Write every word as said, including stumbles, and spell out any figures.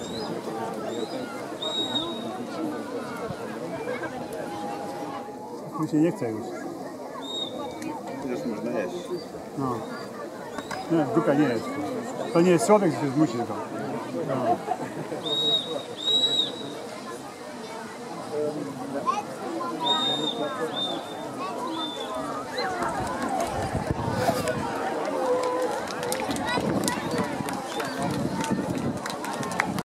Tu się nie chce już. Już można jeść. No. Nie, dupia nie jest. To nie jest środek, że zmusi to. No.